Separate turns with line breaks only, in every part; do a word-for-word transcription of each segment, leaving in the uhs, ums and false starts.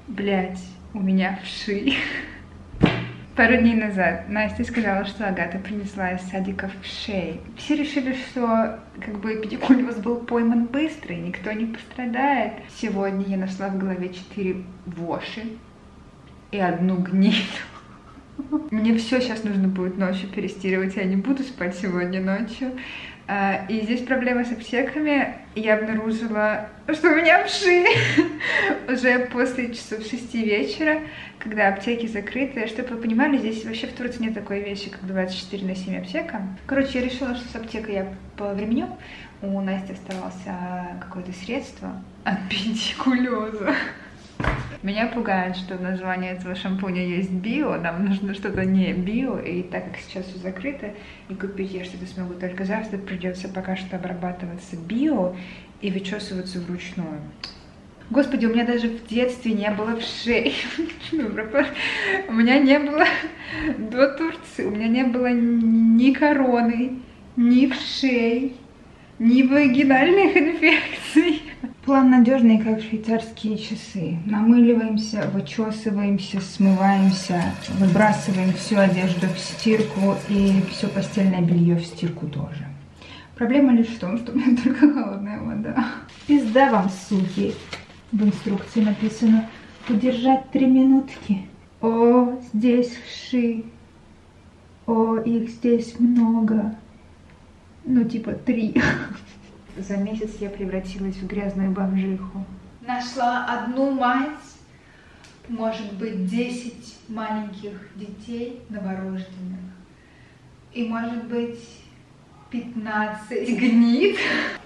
Блять, у меня вши. Пару дней назад Настя сказала, что Агата принесла из садика вшей. Все решили, что как бы педикулез был пойман быстро, и никто не пострадает. Сегодня я нашла в голове четыре воши и одну гниль. Мне все сейчас нужно будет ночью перестирывать, я не буду спать сегодня ночью. И здесь проблема с аптеками. Я обнаружила, что у меня вши уже после часов шести вечера, когда аптеки закрыты. Чтобы вы понимали, здесь вообще в Турции нет такой вещи, как двадцать четыре на семь аптека. Короче, я решила, что с аптекой я повременю. У Насти оставалось какое-то средство от педикулеза. Меня пугает, что в названии этого шампуня есть био, нам нужно что-то не био, и так как сейчас все закрыто, и купить я что-то смогу только завтра, придется пока что обрабатываться био и вычесываться вручную. Господи, у меня даже в детстве не было вшей. У меня не было до Турции, у меня не было ни короны, ни вшей, ни вагинальных инфекций. План надежный, как швейцарские часы. Намыливаемся, вычесываемся, смываемся, выбрасываем всю одежду в стирку и все постельное белье в стирку тоже. Проблема лишь в том, что у меня только холодная вода. Пизда вам, суки. В инструкции написано удержать три минутки. О, здесь вши. О, их здесь много. Ну, типа три. За месяц я превратилась в грязную бомжиху. Нашла одну мать, может быть, десять маленьких детей новорожденных. И, может быть, пятнадцать гнид.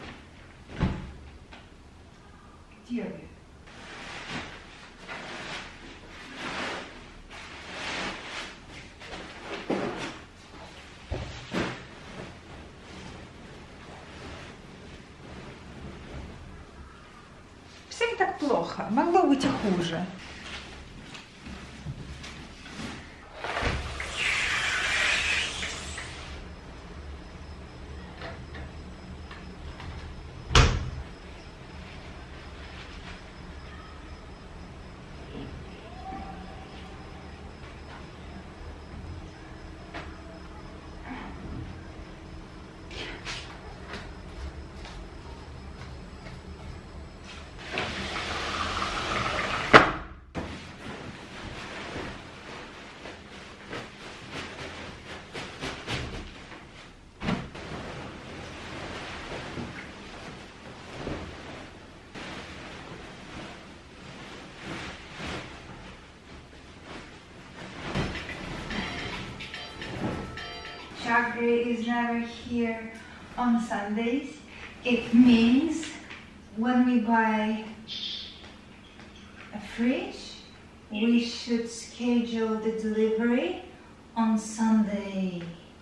Где вы? Все не так плохо, могло быть и хуже. Chakra is never here on Sundays. It means when we buy a fridge, we should schedule the delivery on Sunday.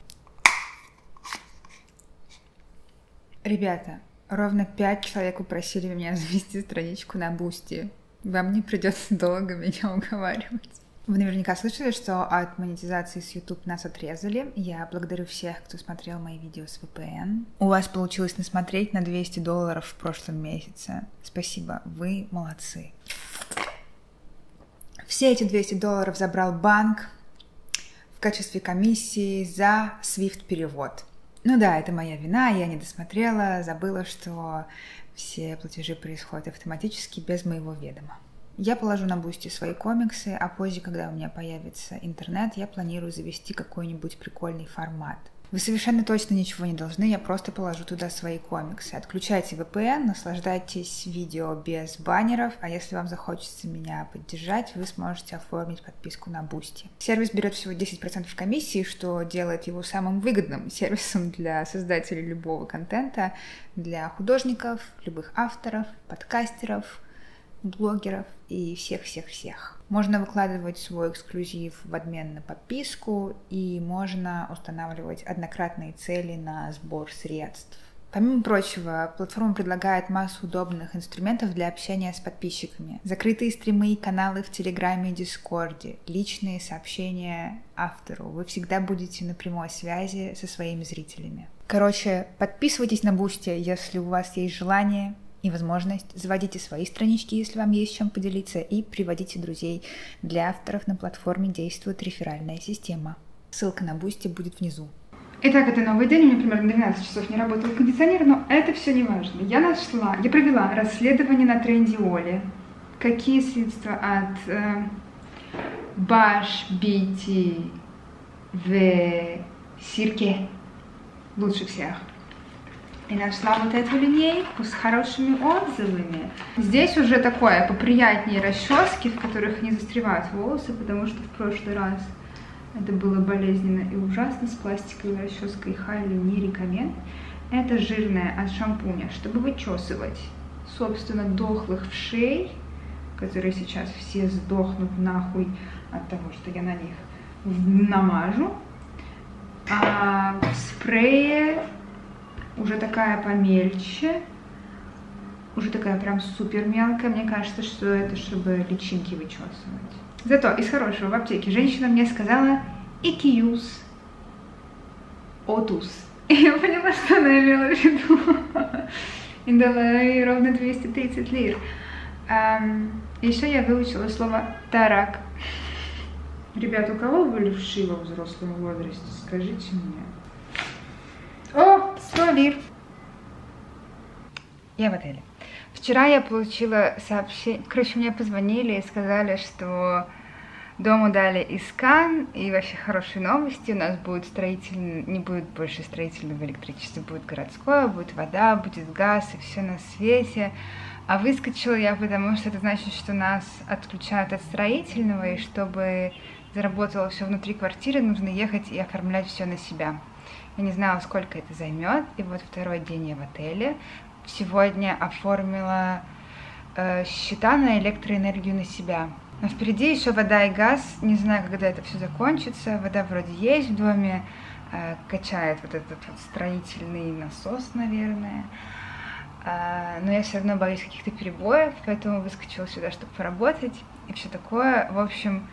Ребята, ровно пять человек попросили меня завести страничку на Boosty. Вам не придется долго меня уговаривать. Вы наверняка слышали, что от монетизации с YouTube нас отрезали. Я благодарю всех, кто смотрел мои видео с ви пи эн. У вас получилось насмотреть на двести долларов в прошлом месяце. Спасибо, вы молодцы. Все эти двести долларов забрал банк в качестве комиссии за свифт-перевод. Ну да, это моя вина, я не досмотрела, забыла, что все платежи происходят автоматически без моего ведома. Я положу на Boosty свои комиксы, а позже, когда у меня появится интернет, я планирую завести какой-нибудь прикольный формат. Вы совершенно точно ничего не должны, я просто положу туда свои комиксы. Отключайте ви пи эн, наслаждайтесь видео без баннеров, а если вам захочется меня поддержать, вы сможете оформить подписку на Boosty. Сервис берет всего десять процентов комиссии, что делает его самым выгодным сервисом для создателей любого контента, для художников, любых авторов, подкастеров, блогеров и всех-всех-всех. Можно выкладывать свой эксклюзив в обмен на подписку, и можно устанавливать однократные цели на сбор средств. Помимо прочего, платформа предлагает массу удобных инструментов для общения с подписчиками. Закрытые стримы и каналы в Телеграме и Дискорде, личные сообщения автору. Вы всегда будете на прямой связи со своими зрителями. Короче, подписывайтесь на Boosty, если у вас есть желание
и возможность. Заводите свои странички, если вам есть чем поделиться, и приводите друзей. Для авторов на платформе действует реферальная система. Ссылка на Boosty будет внизу.
Итак, это новый день, у меня примерно двенадцать часов не работал кондиционер, но это все не важно. Я нашла, я провела расследование на Трендиоле. Какие средства от э, Баш Бити в Сирке лучше всех. И нашла вот эту линейку с хорошими отзывами. Здесь уже такое поприятнее расчески, в которых не застревают волосы, потому что в прошлый раз это было болезненно и ужасно с пластиковой расческой. Хайли не рекомен. Это жирная от шампуня, чтобы вычесывать, собственно, дохлых вшей, которые сейчас все сдохнут нахуй от того, что я на них намажу. А в спрее уже такая помельче, уже такая прям супер мелкая. Мне кажется, что это чтобы личинки вычесывать. Зато из хорошего в аптеке женщина мне сказала «икиюс отус». И я поняла, что она имела в виду. И дала ей ровно двести тридцать лир. Um, еще я выучила слово «тарак». Ребята, у кого были вши во взрослом возрасте? Скажите мне. О, сто лир. Я в отеле. Вчера я получила сообщение, короче, мне позвонили и сказали, что дому дали искан, и вообще хорошие новости, у нас будет строительный, не будет больше строительного электричества, будет городское, будет вода, будет газ и все на свете. А выскочила я, потому что это значит, что нас отключают от строительного, и чтобы заработало все внутри квартиры, нужно ехать и оформлять все на себя. Я не знала, сколько это займет, и вот второй день я в отеле. Сегодня оформила э, счета на электроэнергию на себя. Но впереди еще вода и газ. Не знаю, когда это все закончится. Вода вроде есть в доме. Э, качает вот этот вот строительный насос, наверное. Э, но я все равно боюсь каких-то перебоев, поэтому выскочила сюда, чтобы поработать. И все такое. В общем,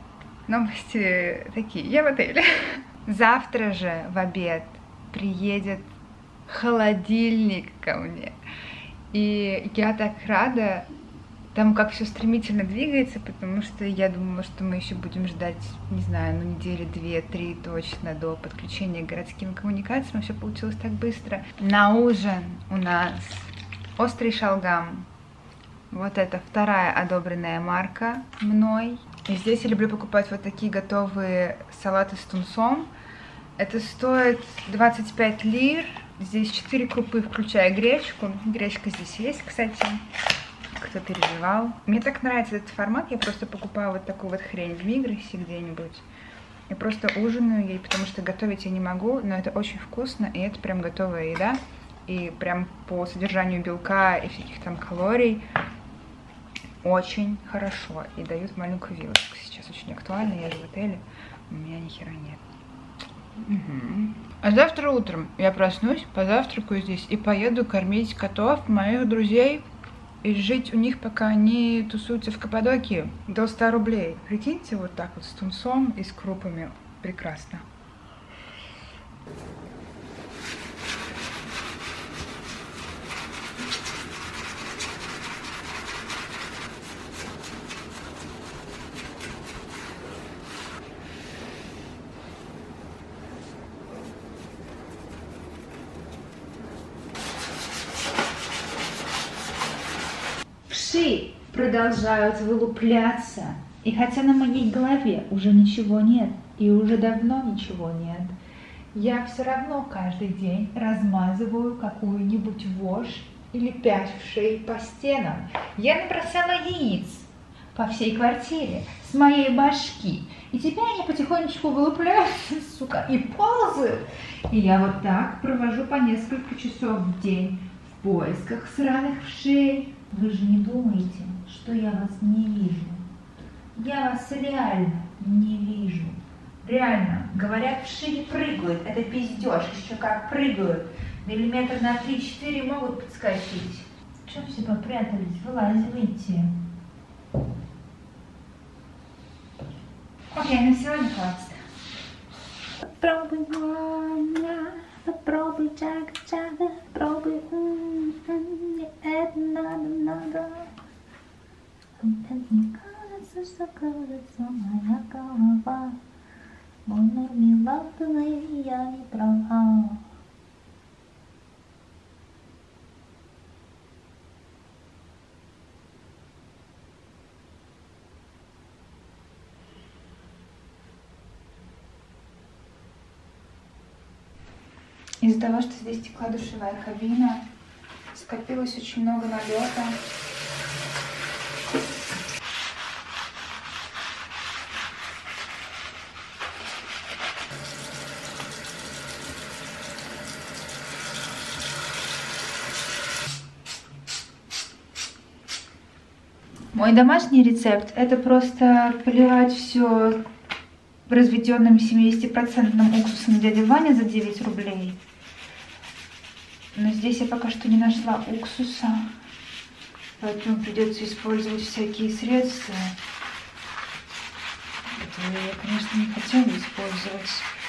новости такие. Я в отеле. Завтра же в обед приедет холодильник ко мне. И я так рада тому, как все стремительно двигается, потому что я думала, что мы еще будем ждать, не знаю, ну недели две-три точно до подключения к городским коммуникациям. Все получилось так быстро. На ужин у нас острый шалгам. Вот это вторая одобренная марка мной. И здесь я люблю покупать вот такие готовые салаты с тунцом. Это стоит двадцать пять лир. Здесь четыре крупы, включая гречку. Гречка здесь есть, кстати, кто переживал. Мне так нравится этот формат. Я просто покупаю вот такую вот хрень в Мигросе где-нибудь. Я просто ужинаю ей, потому что готовить я не могу, но это очень вкусно, и это прям готовая еда. И прям по содержанию белка и всяких там калорий очень хорошо. И дают маленькую вилочку. Сейчас очень актуально, я же в отеле, у меня ни хера нет. Угу. А завтра утром я проснусь, позавтракаю здесь и поеду кормить котов моих друзей и жить у них, пока они тусуются в Каппадокии, до ста рублей. Прикиньте, вот так вот с тунцом и с крупами. Прекрасно.
Вши продолжают вылупляться, и хотя на моей голове уже ничего нет, и уже давно ничего нет, я все равно каждый день размазываю какую-нибудь вошь или пять вшей по стенам. Я набросала яиц по всей квартире с моей башки, и теперь они потихонечку вылупляются, сука, и ползают. И я вот так провожу по несколько часов в день в поисках сраных вшей. Вы же не думаете, что я вас не вижу? Я вас реально не вижу. Реально, говорят, вши не прыгают, это пиздеж, еще как прыгают. Миллиметр на три-четыре могут подскочить. Чем все попрятались? Вылазивайте. Окей, на сегодня хватит. Пробовала. Попробуй, чага-чага, пробуй, м-м-м, мне это надо, надо. Мне кажется, что кружится моя голова. Мой мармеладный, я не права.
Из-за того, что здесь текла душевая кабина, скопилось очень много налета. Мой домашний рецепт — это просто поливать все разведенным семидесятипроцентным уксусом дяди Ваня за девять рублей. Но здесь я пока что не нашла уксуса, поэтому придется использовать всякие средства, которые я, конечно, не хотела использовать.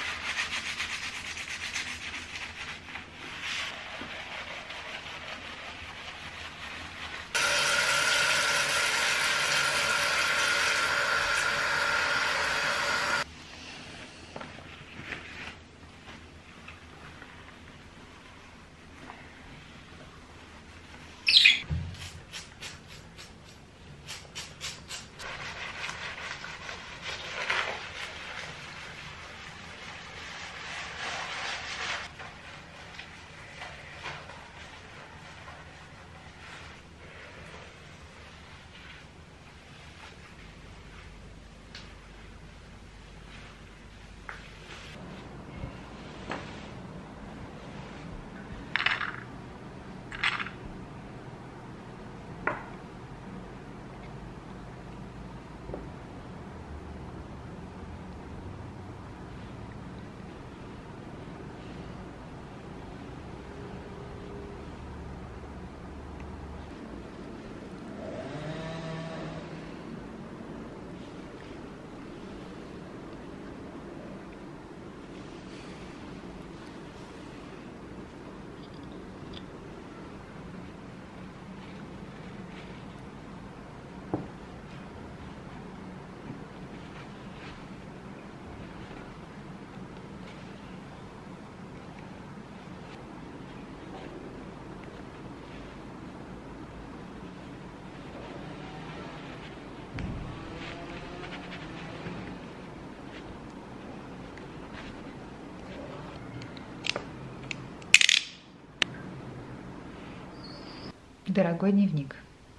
Дорогой дневник,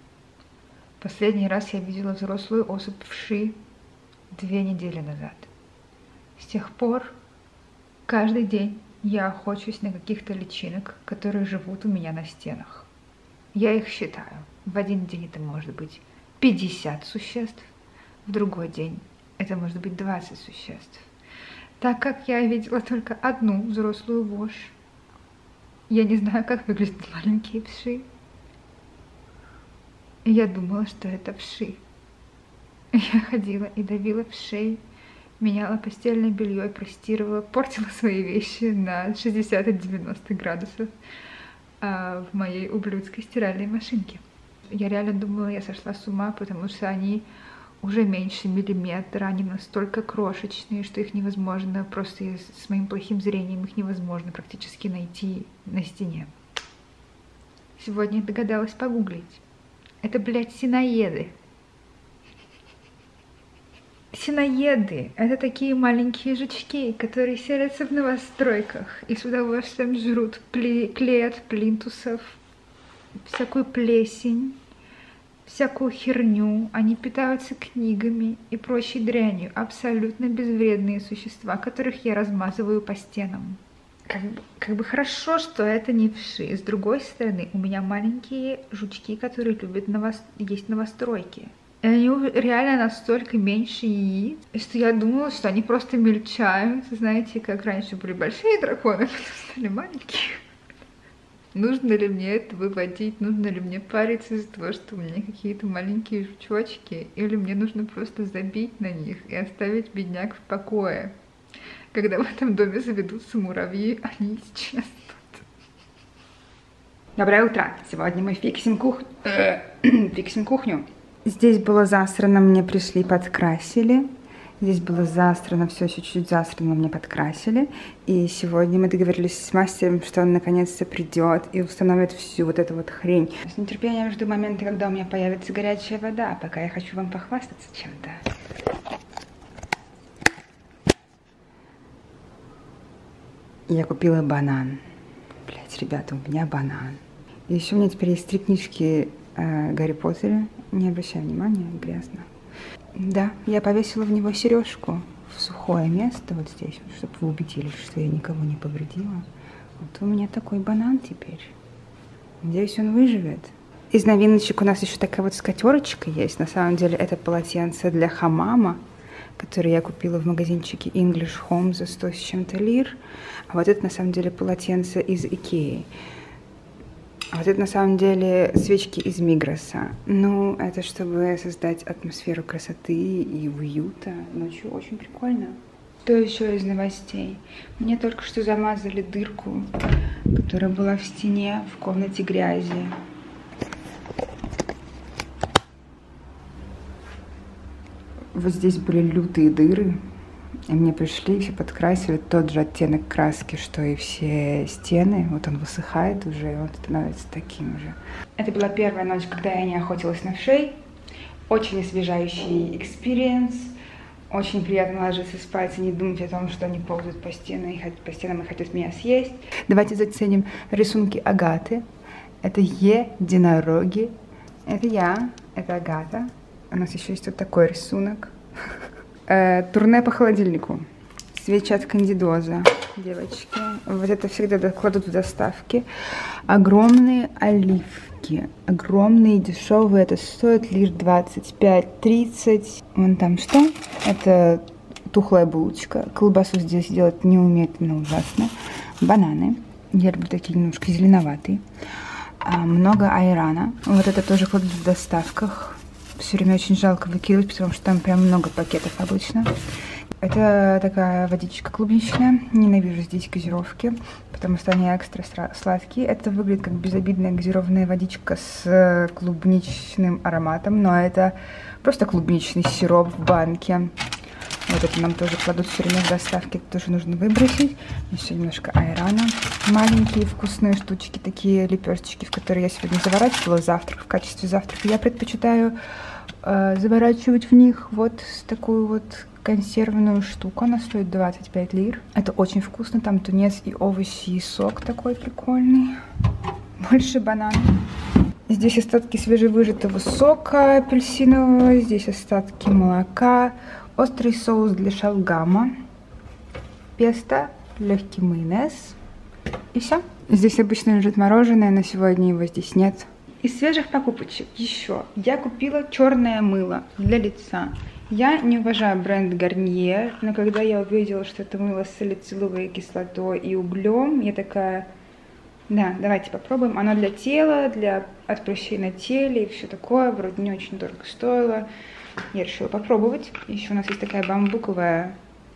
последний раз я видела взрослую особь вши две недели назад. С тех пор каждый день я охочусь на каких-то личинок, которые живут у меня на стенах. Я их считаю. В один день это может быть пятьдесят существ, в другой день это может быть двадцать существ. Так как я видела только одну взрослую вошь, я не знаю, как выглядят маленькие вши. Я думала, что это вши. Я ходила и давила вшей, меняла постельное белье, простировала, портила свои вещи на шестьдесят от девяноста градусов а, в моей ублюдской стиральной машинке. Я реально думала, я сошла с ума, потому что они уже меньше миллиметра, они настолько крошечные, что их невозможно, просто с моим плохим зрением их невозможно практически найти на стене. Сегодня я догадалась погуглить. Это, блядь, синоеды. Синоеды — это такие маленькие жучки, которые селятся в новостройках и с удовольствием жрут пле клей от плинтусов, всякую плесень, всякую херню. Они питаются книгами и прочей дрянью. Абсолютно безвредные существа, которых я размазываю по стенам. Как бы, как бы хорошо, что это не вши. С другой стороны, у меня маленькие жучки, которые любят новос... есть новостройки. И они реально настолько меньше яиц, что я думала, что они просто мельчают. Знаете, как раньше были большие драконы, потом стали маленькие. Нужно ли мне это выводить? Нужно ли мне париться из-за того, что у меня какие-то маленькие жучочки? Или мне нужно просто забить на них и оставить бедняк в покое? Когда в этом доме заведутся муравьи, они исчезнут. Доброе утро! Сегодня мы фиксим кухню. фиксим кухню. Здесь было засрано, мне пришли, подкрасили. Здесь было засрано, все чуть-чуть засрано, мне подкрасили. И сегодня мы договорились с мастером, что он наконец-то придет и установит всю вот эту вот хрень. С нетерпением жду момента, когда у меня появится горячая вода, пока я хочу вам похвастаться чем-то. Я купила банан. Блять, ребята, у меня банан. И еще у меня теперь есть три книжки э, Гарри Поттера. Не обращай внимания, грязно. Да, я повесила в него сережку в сухое место вот здесь, чтобы вы убедились, что я никого не повредила. Вот у меня такой банан теперь. Надеюсь, он выживет. Из новиночек у нас еще такая вот скатерочка есть. На самом деле это полотенце для хамама, который я купила в магазинчике English Home за сто с чем-то лир. А вот это на самом деле полотенце из Икеи. А вот это на самом деле свечки из Мигроса. Ну, это чтобы создать атмосферу красоты и уюта. Ночью очень прикольно. Что еще из новостей? Мне только что замазали дырку, которая была в стене в комнате грязи. Вот здесь были лютые дыры, и мне пришли, все подкрасили тот же оттенок краски, что и все стены. Вот он высыхает уже, и он становится таким же. Это была первая ночь, когда я не охотилась на вшей. Очень освежающий экспириенс. Очень приятно ложиться спать и не думать о том, что они ползают по стенам и, по стенам и хотят меня съесть. Давайте заценим рисунки Агаты. Это единороги. Это я, это Агата. У нас еще есть вот такой рисунок. Э, турне по холодильнику. Свечи от кандидоза, девочки. Вот это всегда кладут в доставки. Огромные оливки. Огромные, дешевые. Это стоит лишь двадцать пять тридцать. Вон там что? Это тухлая булочка. Колбасу здесь делать не умеет, но ужасно. Бананы. Я люблю такие немножко зеленоватые. А, много айрана. Вот это тоже кладут в доставках. Все время очень жалко выкидывать, потому что там прям много пакетов обычно. Это такая водичка клубничная. Ненавижу здесь газировки, потому что они экстра сладкие. Это выглядит как безобидная газированная водичка с клубничным ароматом, но это просто клубничный сироп в банке. Вот это нам тоже кладут все время в доставке, это тоже нужно выбросить. Еще немножко айрана. Маленькие вкусные штучки, такие лепешечки, в которые я сегодня заворачивала завтрак. В качестве завтрака я предпочитаю э, заворачивать в них вот такую вот консервную штуку. Она стоит двадцать пять лир. Это очень вкусно, там тунец и овощи, и сок такой прикольный. Больше бананов. Здесь остатки свежевыжатого сока апельсинового, здесь остатки молока. Острый соус для шалгама, песто, легкий майонез и все. Здесь обычно лежит мороженое, но сегодня его здесь нет. Из свежих покупочек еще я купила черное мыло для лица. Я не уважаю бренд Garnier, но когда я увидела, что это мыло с салициловой кислотой и углем, я такая, да, давайте попробуем. Оно для тела, для от прыщей на теле и все такое, вроде не очень дорого стоило. Я решила попробовать. Еще у нас есть такая бамбуковая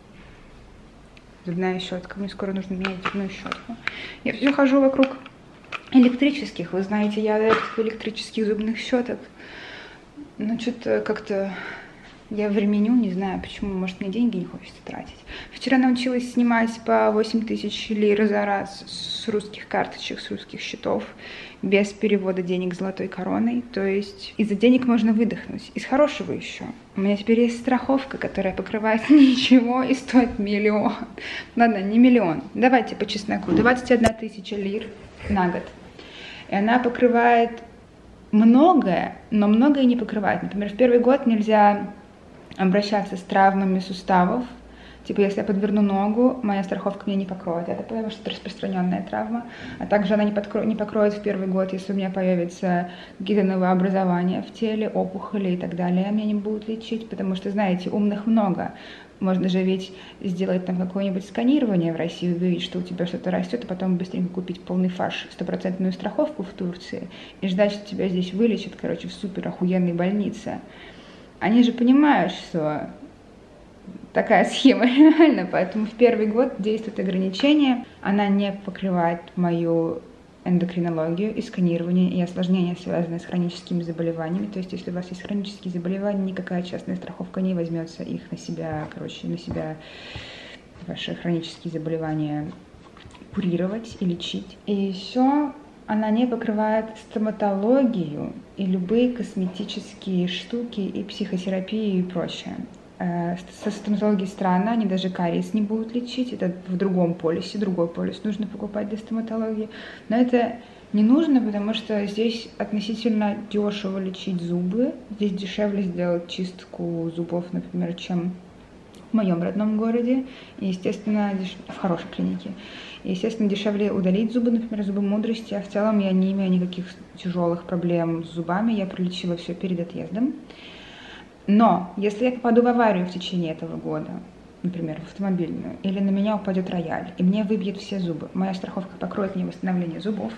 зубная щетка. Мне скоро нужно менять зубную щетку. Я все хожу вокруг электрических. Вы знаете, я адепт электрических зубных щеток. Но что-то как-то я временю, не знаю почему. Может, мне деньги не хочется тратить. Вчера научилась снимать по восемь тысяч лир за раз с русских карточек, с русских счетов, без перевода денег золотой короной. То есть из-за денег можно выдохнуть. Из хорошего еще. У меня теперь есть страховка, которая покрывает ничего и стоит миллион. Ладно, не миллион. Давайте по чесноку. двадцать одна тысяча лир на год. И она покрывает многое, но многое не покрывает. Например, в первый год нельзя обращаться с травмами суставов. Типа, если я подверну ногу, моя страховка меня не покроет. Это потому что это распространенная травма. А также она не, подкро... не покроет в первый год, если у меня появятся какие-то новообразования в теле, опухоли и так далее. Меня не будут лечить, потому что, знаете, умных много. Можно же ведь сделать там какое-нибудь сканирование в России, увидеть, что у тебя что-то растет, а потом быстренько купить полный фарш, стопроцентную страховку в Турции и ждать, что тебя здесь вылечат, короче, в супер охуенной больнице. Они же понимают, что такая схема реально, поэтому в первый год действует ограничение, она не покрывает мою эндокринологию и сканирование, и осложнения, связанные с хроническими заболеваниями. То есть, если у вас есть хронические заболевания, никакая частная страховка не возьмется их на себя, короче, на себя ваши хронические заболевания курировать и лечить. И еще она не покрывает стоматологию и любые косметические штуки и психотерапию и прочее. Со стоматологией странно, они даже кариес не будут лечить, это в другом полисе, другой полис нужно покупать для стоматологии. Но это не нужно, потому что здесь относительно дешево лечить зубы, здесь дешевле сделать чистку зубов, например, чем в моем родном городе, и, естественно, деш... в хорошей клинике. И, естественно, дешевле удалить зубы, например, зубы мудрости, а в целом я не имею никаких тяжелых проблем с зубами, я пролечила все перед отъездом. Но если я попаду в аварию в течение этого года, например, в автомобильную, или на меня упадет рояль, и мне выбьет все зубы, моя страховка покроет мне восстановление зубов.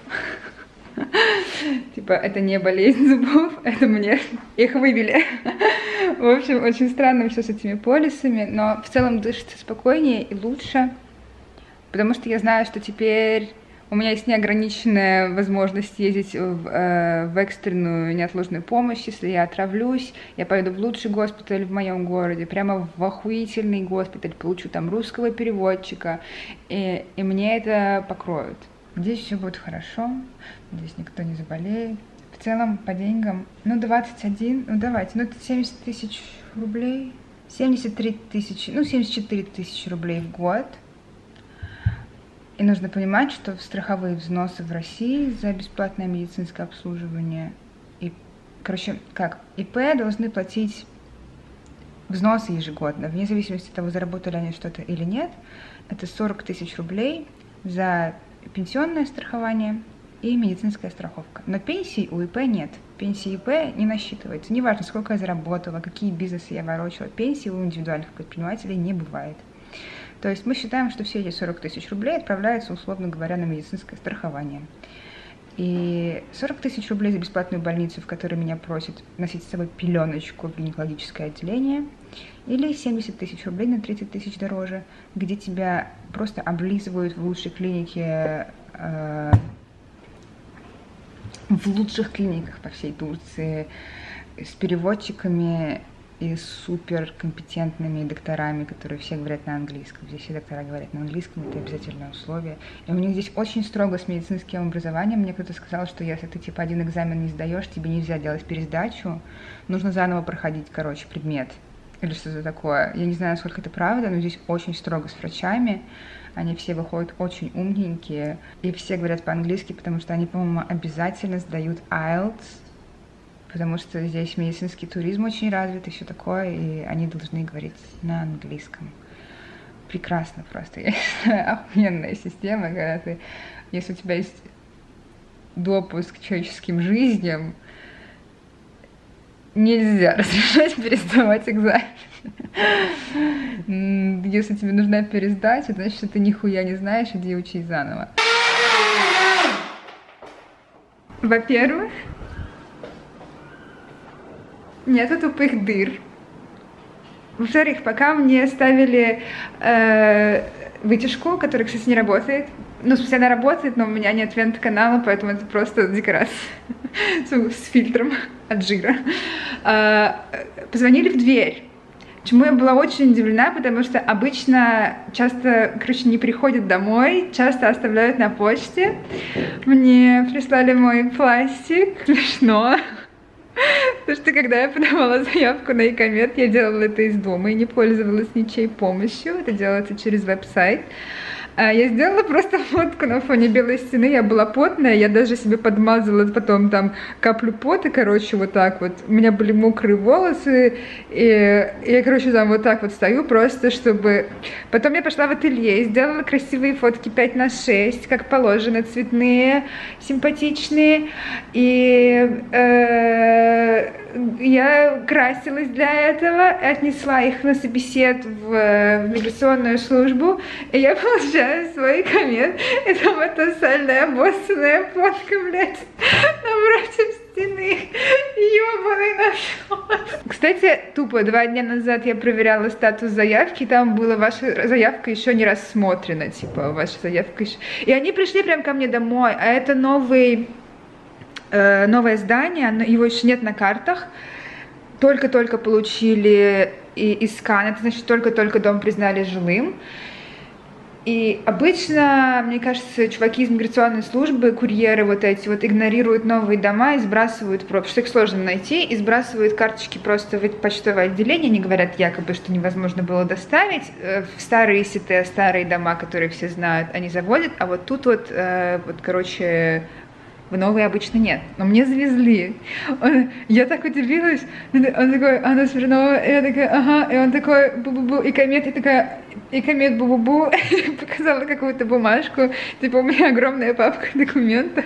Типа, это не болезнь зубов, это мне их выбили. В общем, очень странно все с этими полисами, но в целом дышится спокойнее и лучше, потому что я знаю, что теперь у меня есть неограниченная возможность ездить в, э, в экстренную неотложную помощь. Если я отравлюсь, я пойду в лучший госпиталь в моем городе, прямо в охуительный госпиталь, получу там русского переводчика, и, и мне это покроют. Здесь все будет хорошо, здесь никто не заболеет. В целом, по деньгам, ну, двадцать один, ну, давайте, ну, это семьдесят тысяч рублей, семьдесят три тысячи, ну, семьдесят четыре тысячи рублей в год. И нужно понимать, что страховые взносы в России за бесплатное медицинское обслуживание, и, короче, как, ИП должны платить взносы ежегодно, вне зависимости от того, заработали они что-то или нет. Это сорок тысяч рублей за пенсионное страхование и медицинская страховка. Но пенсий у ИП нет. Пенсии ИП не насчитывается. Неважно, сколько я заработала, какие бизнесы я ворочала. Пенсии у индивидуальных предпринимателей не бывает. То есть мы считаем, что все эти сорок тысяч рублей отправляются, условно говоря, на медицинское страхование. И сорок тысяч рублей за бесплатную больницу, в которой меня просят носить с собой пеленочку в гинекологическое отделение, или семьдесят тысяч рублей на тридцать тысяч дороже, где тебя просто облизывают в лучшей клинике, э, в лучших клиниках по всей Турции, с переводчиками и суперкомпетентными докторами, которые все говорят на английском. Здесь все доктора говорят на английском, это обязательное условие. И у них здесь очень строго с медицинским образованием. Мне кто-то сказал, что если ты типа один экзамен не сдаешь, тебе нельзя делать пересдачу, нужно заново проходить, короче, предмет. Или что-то такое. Я не знаю, насколько это правда, но здесь очень строго с врачами. Они все выходят очень умненькие, и все говорят по-английски, потому что они, по-моему, обязательно сдают айлтс, потому что здесь медицинский туризм очень развит и все такое, и они должны говорить на английском. Прекрасно просто. Я знаю, охуенная система, когда ты, если у тебя есть допуск к человеческим жизням, нельзя разрешать пересдавать экзамен. Если тебе нужна пересдача, значит, что ты нихуя не знаешь, иди учись заново. Во-первых, нету тупых дыр. Во-вторых, пока мне ставили э, вытяжку, которая, кстати, не работает. Ну, в смысле, она работает, но у меня нет вент-канала, поэтому это просто декорация с фильтром от жира. Э, позвонили в дверь. Чему я была очень удивлена, потому что обычно часто, короче, не приходят домой, часто оставляют на почте. Мне прислали мой пластик, смешно. Потому что когда я подавала заявку на Икомед, я делала это из дома и не пользовалась ничьей помощью. Это делается через веб-сайт. Я сделала просто фотку на фоне белой стены, я была потная, я даже себе подмазала потом там каплю пота, короче, вот так вот. У меня были мокрые волосы, и я, короче, там вот так вот стою просто, чтобы... Потом я пошла в ателье и сделала красивые фотки пять на шесть, как положено, цветные, симпатичные, и э, я красилась для этого, отнесла их на собесед в, в миграционную службу, и я получаю свой коммент, и там эта сальная обоссанная фотка, блядь, напротив стены. Ёбаный насос. Кстати, тупо, два дня назад я проверяла статус заявки, там была ваша заявка еще не рассмотрена, типа, ваша заявка еще... И они пришли прям ко мне домой, а это новый, э, новое здание, его еще нет на картах, только-только получили и, и скан, это значит, только-только дом признали жилым. И обычно, мне кажется, чуваки из миграционной службы, курьеры вот эти вот игнорируют новые дома и сбрасывают, потому что их сложно найти, и сбрасывают карточки просто в почтовое отделение. Они говорят якобы, что невозможно было доставить. В старые сеты, старые дома, которые все знают, они заводят, а вот тут вот, вот короче, в новые обычно нет. Но мне завезли. Он, я так удивилась. Он такой, Анна Смирнова, и я такая, ага, и он такой, бу-бу-бу, и комет, и такая, и комет, бу-бу-бу, показала какую-то бумажку, типа у меня огромная папка документов.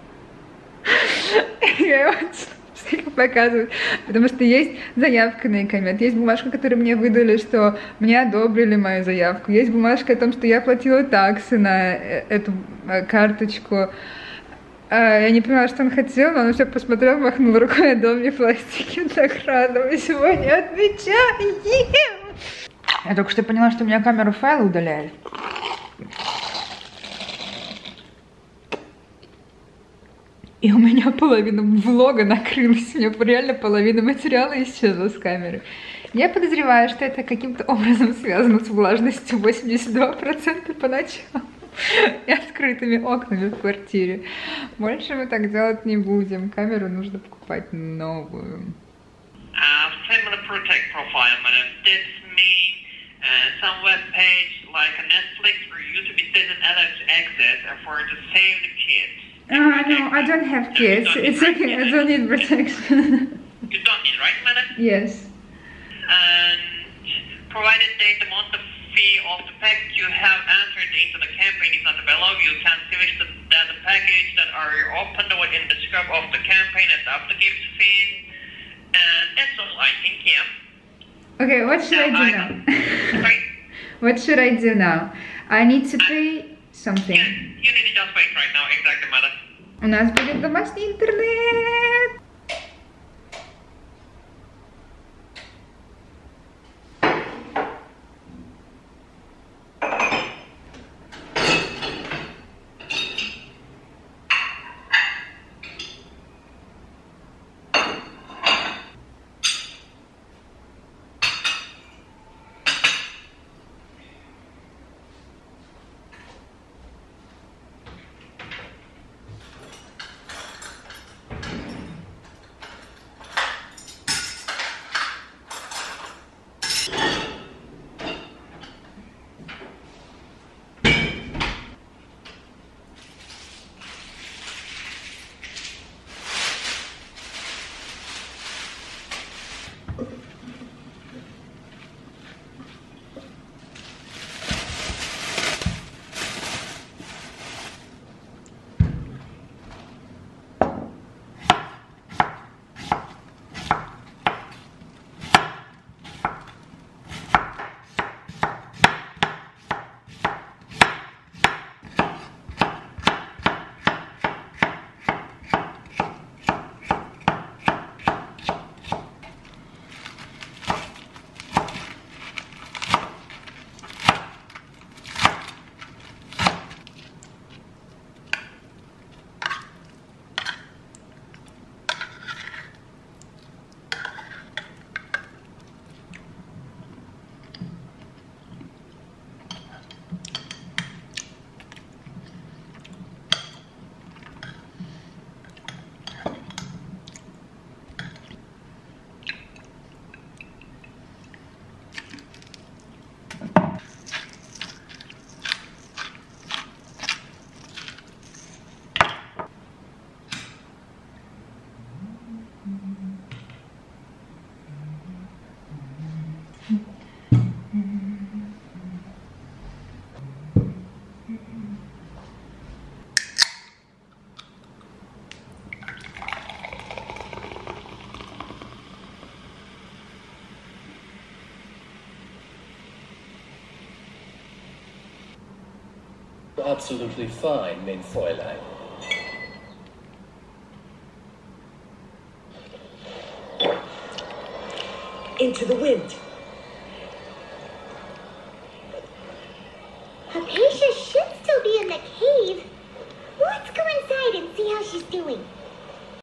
Я его всем показываю, потому что есть заявка на икомет, есть бумажка, которую мне выдали, что мне одобрили мою заявку, есть бумажка о том, что я платила таксы на эту карточку. Я не понимала, что он хотел, но он все посмотрел, махнул рукой, отдал мне пластики. Так рада, мы сегодня отмечаем. Я только что поняла, что у меня камеру файла удаляли. И у меня половина влога накрылась, у меня реально половина материала исчезла с камеры. Я подозреваю, что это каким-то образом связано с влажностью восемьдесят два процента поначалу и открытыми окнами в квартире. Больше мы так делать не будем. Камеру нужно покупать новую.
Uh, family protect profile, madam. This means uh, some web page like a Netflix for YouTube it doesn't allow to access or for to save the kids.
Uh, no, I don't have kids. It's okay. I don't need protection.
You don't need, right, madam?
Yes.
And provided that the month of fee of the package you have entered into the campaign is not available, you can switch the, the, the package that are opened in the scope of the campaign at the applicable fees. And that's all, I think, yeah.
Okay, what should
Now,
I do
I,
now?
Sorry?
What should I do now? I need to pay something.
Yeah, you need to just wait right now, exactly, madam.
У нас будет домашний интернет.
Absolutely fine, mein Fräulein. into the wind.